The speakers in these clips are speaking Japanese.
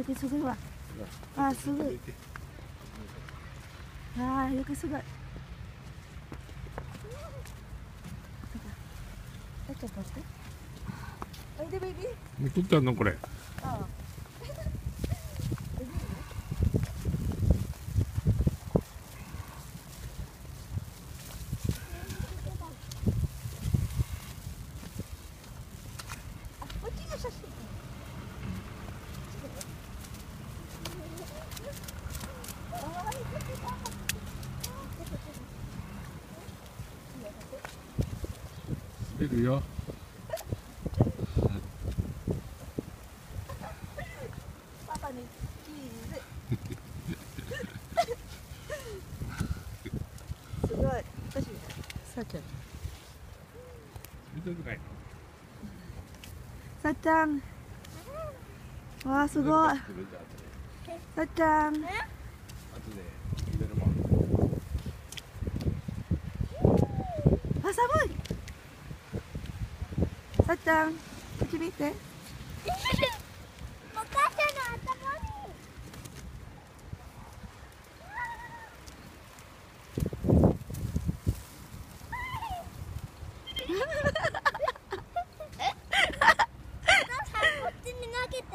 雪すごいわ。あ、すごい。あ、雪すごい。ちょっと待って。おいでベイビー。 もう撮ってあんのこれ。 ああ。こっちが写真。 出るよ。 パパにチーズ。すごい。私、さっちゃん。 見たくないの。 さっちゃん。わあ、すごい。さっちゃん。 後で入れるもん。 あ、寒い。さっちゃん、こっち見て。 お母さんの頭に。こっちに投げて。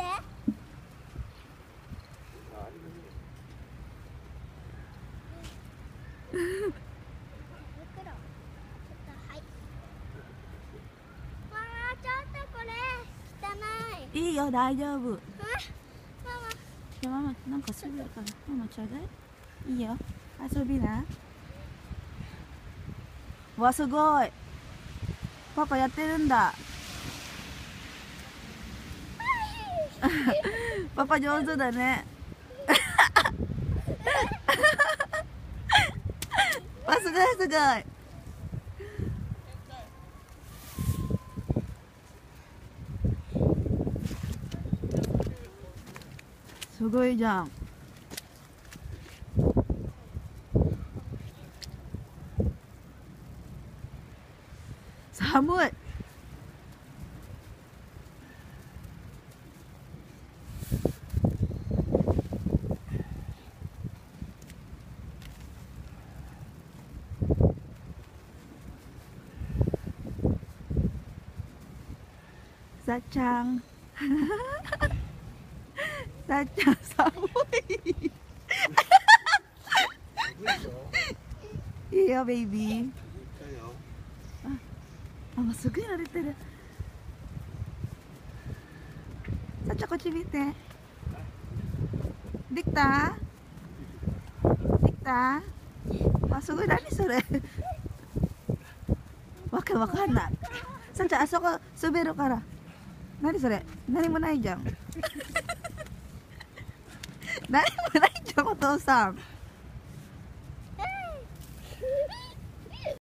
いいよ、大丈夫。 ママ。 じゃあママ、なんかすぐやから、ママちょうだい。いいよ、遊びな。わ、すごい。パパやってるんだ。パパ上手だね。わ、すごいすごい。すごいじゃん。寒い。さっちゃん。さっちゃん寒い。いいよベイビー。あ、もうすぐ慣れてる。さっちゃんこっち見て。できた？できた？あ、すごい、何それ。わかんない。さっちゃんあそこ滑るから。何それ？何もないじゃん。何もないじゃん、お父さん。